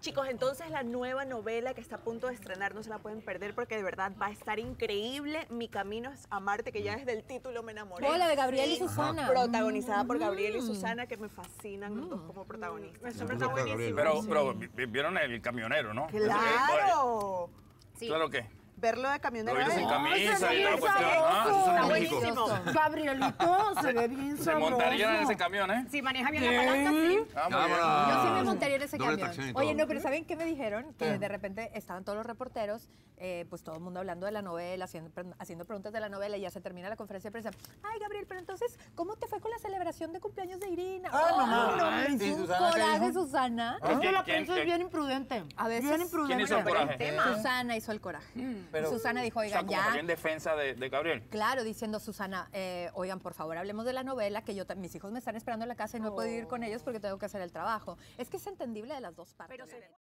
Chicos, entonces la nueva novela que está a punto de estrenar no se la pueden perder porque de verdad va a estar increíble. Mi camino es amarte, que ya desde el título me enamoré. Oh, la de Gabriel y Susana. Protagonizada por Gabriel y Susana, que me fascinan los dos como protagonistas. Siempre está buenísimo. Pero vieron el camionero, ¿no? ¡Claro! Sí. ¿Claro qué? Verlo de camionero. Lo viste sin camisa y toda la cuestión. Está Ah, buenísimo. Gabrielito se ve bien se sabroso. montarían en ese camión, ¿eh? Si maneja bien la palanca, sí. Ah, muy bien. Yo sí me montaría en ese Doble camión. tracción y Oye, todo. no, pero ¿saben qué me dijeron? Que de repente estaban todos los reporteros, pues todo el mundo hablando de la novela, haciendo preguntas de la novela, y ya se termina la conferencia de prensa. Ay, Gabriel, pero entonces, ¿cómo te fue con la celebración de cumpleaños de Irina? mamá. No, ¿Y un Susana qué coraje, dijo? Susana. Es que la ¿Quién? prensa es bien imprudente. A veces- Bien imprudente. ¿Quién hizo el coraje? Susana hizo el coraje. Pero- Susana dijo, O sea, oigan, como ya. salió en defensa de Gabriel. Claro, diciendo Susana, oigan, por favor, hablemos de la novela, que mis hijos me están esperando en la casa y no he podido ir con ellos porque tengo que hacer el trabajo. Es que es entendible de las dos partes.